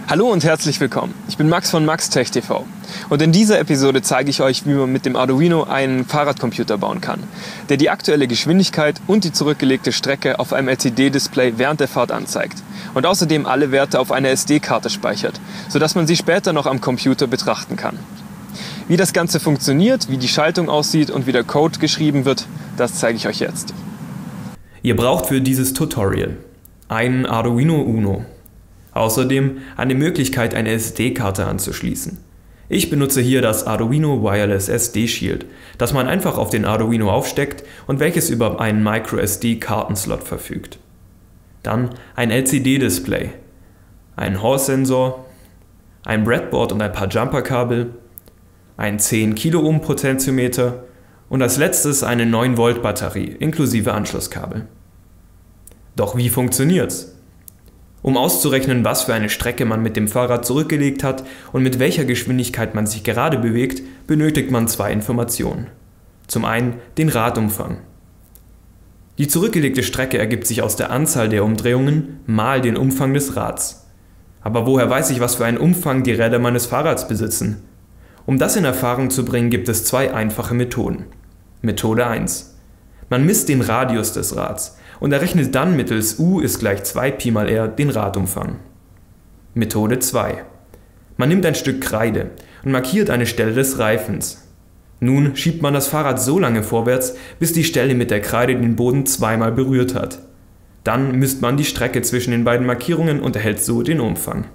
Hallo und herzlich willkommen. Ich bin Max von MaxTech.tv und in dieser Episode zeige ich euch, wie man mit dem Arduino einen Fahrradcomputer bauen kann, der die aktuelle Geschwindigkeit und die zurückgelegte Strecke auf einem LCD-Display während der Fahrt anzeigt und außerdem alle Werte auf einer SD-Karte speichert, sodass man sie später noch am Computer betrachten kann. Wie das Ganze funktioniert, wie die Schaltung aussieht und wie der Code geschrieben wird, das zeige ich euch jetzt. Ihr braucht für dieses Tutorial einen Arduino Uno. Außerdem eine Möglichkeit, eine SD-Karte anzuschließen. Ich benutze hier das Arduino Wireless SD Shield, das man einfach auf den Arduino aufsteckt und welches über einen MicroSD-Kartenslot verfügt. Dann ein LCD-Display, einen Hall-Sensor, ein Breadboard und ein paar Jumperkabel, ein 10 Kiloohm Potentiometer und als letztes eine 9 Volt Batterie inklusive Anschlusskabel. Doch wie funktioniert's? Um auszurechnen, was für eine Strecke man mit dem Fahrrad zurückgelegt hat und mit welcher Geschwindigkeit man sich gerade bewegt, benötigt man zwei Informationen. Zum einen den Radumfang. Die zurückgelegte Strecke ergibt sich aus der Anzahl der Umdrehungen mal den Umfang des Rads. Aber woher weiß ich, was für einen Umfang die Räder meines Fahrrads besitzen? Um das in Erfahrung zu bringen, gibt es zwei einfache Methoden. Methode 1. Man misst den Radius des Rads und errechnet dann mittels U = 2 Pi mal r den Radumfang. Methode 2. Man nimmt ein Stück Kreide und markiert eine Stelle des Reifens. Nun schiebt man das Fahrrad so lange vorwärts, bis die Stelle mit der Kreide den Boden zweimal berührt hat. Dann misst man die Strecke zwischen den beiden Markierungen und erhält so den Umfang.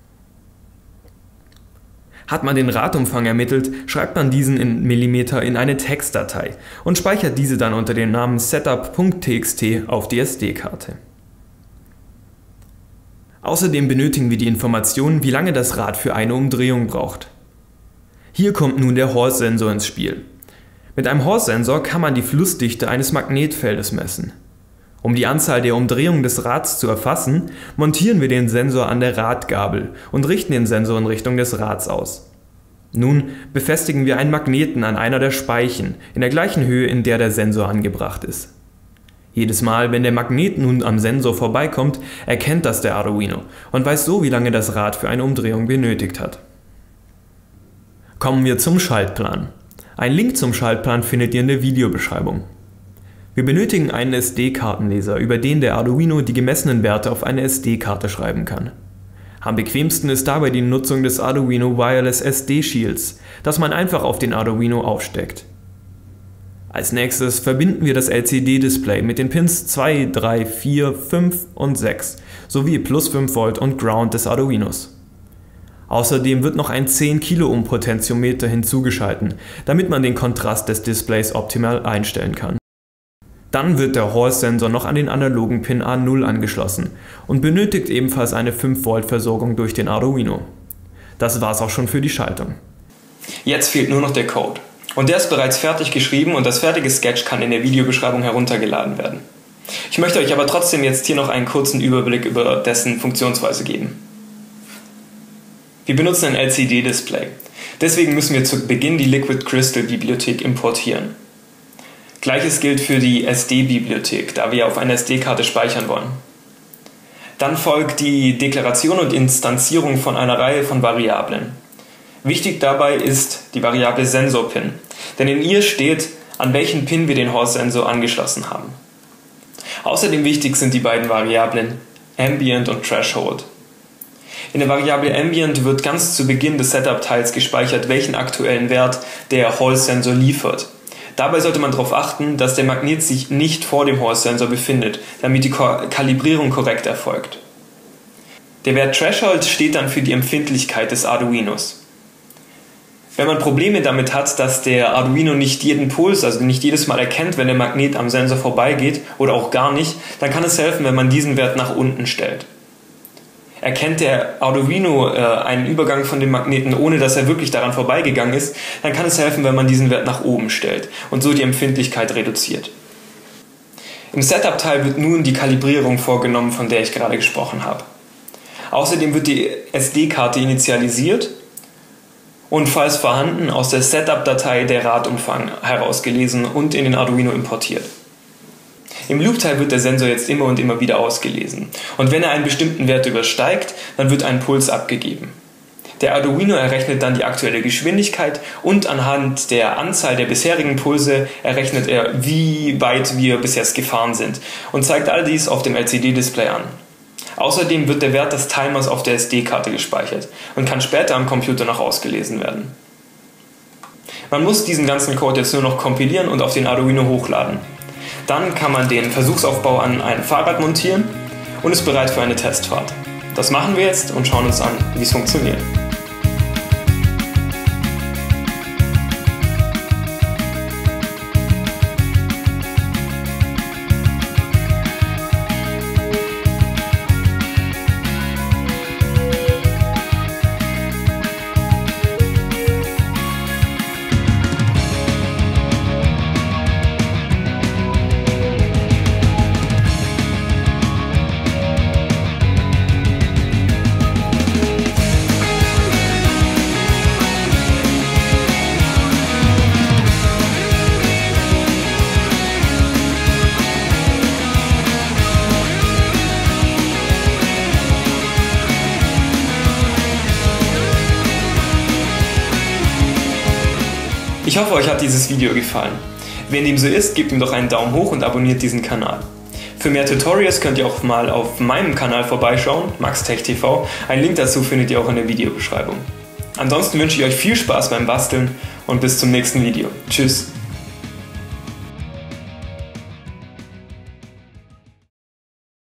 Hat man den Radumfang ermittelt, schreibt man diesen in Millimeter in eine Textdatei und speichert diese dann unter dem Namen setup.txt auf die SD-Karte. Außerdem benötigen wir die Information, wie lange das Rad für eine Umdrehung braucht. Hier kommt nun der Hall-Sensor ins Spiel. Mit einem Hall-Sensor kann man die Flussdichte eines Magnetfeldes messen. Um die Anzahl der Umdrehungen des Rads zu erfassen, montieren wir den Sensor an der Radgabel und richten den Sensor in Richtung des Rads aus. Nun befestigen wir einen Magneten an einer der Speichen in der gleichen Höhe, in der der Sensor angebracht ist. Jedes Mal, wenn der Magnet nun am Sensor vorbeikommt, erkennt das der Arduino und weiß so, wie lange das Rad für eine Umdrehung benötigt hat. Kommen wir zum Schaltplan. Einen Link zum Schaltplan findet ihr in der Videobeschreibung. Wir benötigen einen SD-Kartenleser, über den der Arduino die gemessenen Werte auf eine SD-Karte schreiben kann. Am bequemsten ist dabei die Nutzung des Arduino Wireless SD Shields, das man einfach auf den Arduino aufsteckt. Als nächstes verbinden wir das LCD-Display mit den Pins 2, 3, 4, 5 und 6 sowie plus 5 Volt und Ground des Arduinos. Außerdem wird noch ein 10 Kiloohm Potentiometer hinzugeschalten, damit man den Kontrast des Displays optimal einstellen kann. Dann wird der Hall-Sensor noch an den analogen Pin A0 angeschlossen und benötigt ebenfalls eine 5 Volt Versorgung durch den Arduino. Das war's auch schon für die Schaltung. Jetzt fehlt nur noch der Code. Und der ist bereits fertig geschrieben und das fertige Sketch kann in der Videobeschreibung heruntergeladen werden. Ich möchte euch aber trotzdem jetzt hier noch einen kurzen Überblick über dessen Funktionsweise geben. Wir benutzen ein LCD-Display. Deswegen müssen wir zu Beginn die Liquid Crystal Bibliothek importieren. Gleiches gilt für die SD-Bibliothek, da wir auf einer SD-Karte speichern wollen. Dann folgt die Deklaration und Instanzierung von einer Reihe von Variablen. Wichtig dabei ist die Variable SensorPin, denn in ihr steht, an welchen Pin wir den Hall-Sensor angeschlossen haben. Außerdem wichtig sind die beiden Variablen Ambient und Threshold. In der Variable Ambient wird ganz zu Beginn des Setup-Teils gespeichert, welchen aktuellen Wert der Hall-Sensor liefert. Dabei sollte man darauf achten, dass der Magnet sich nicht vor dem Hall-Sensor befindet, damit die Kalibrierung korrekt erfolgt. Der Wert Threshold steht dann für die Empfindlichkeit des Arduinos. Wenn man Probleme damit hat, dass der Arduino nicht jeden Puls, also nicht jedes Mal erkennt, wenn der Magnet am Sensor vorbeigeht oder auch gar nicht, dann kann es helfen, wenn man diesen Wert nach unten stellt. Erkennt der Arduino einen Übergang von dem Magneten, ohne dass er wirklich daran vorbeigegangen ist, dann kann es helfen, wenn man diesen Wert nach oben stellt und so die Empfindlichkeit reduziert. Im Setup-Teil wird nun die Kalibrierung vorgenommen, von der ich gerade gesprochen habe. Außerdem wird die SD-Karte initialisiert und falls vorhanden aus der Setup-Datei der Radumfang herausgelesen und in den Arduino importiert. Im Loop-Teil wird der Sensor jetzt immer und immer wieder ausgelesen. Und wenn er einen bestimmten Wert übersteigt, dann wird ein Puls abgegeben. Der Arduino errechnet dann die aktuelle Geschwindigkeit und anhand der Anzahl der bisherigen Pulse errechnet er, wie weit wir bisher gefahren sind und zeigt all dies auf dem LCD-Display an. Außerdem wird der Wert des Timers auf der SD-Karte gespeichert und kann später am Computer noch ausgelesen werden. Man muss diesen ganzen Code jetzt nur noch kompilieren und auf den Arduino hochladen. Dann kann man den Versuchsaufbau an ein Fahrrad montieren und ist bereit für eine Testfahrt. Das machen wir jetzt und schauen uns an, wie es funktioniert. Ich hoffe, euch hat dieses Video gefallen. Wenn dem so ist, gebt ihm doch einen Daumen hoch und abonniert diesen Kanal. Für mehr Tutorials könnt ihr auch mal auf meinem Kanal vorbeischauen, MaxTechTV. Einen Link dazu findet ihr auch in der Videobeschreibung. Ansonsten wünsche ich euch viel Spaß beim Basteln und bis zum nächsten Video. Tschüss!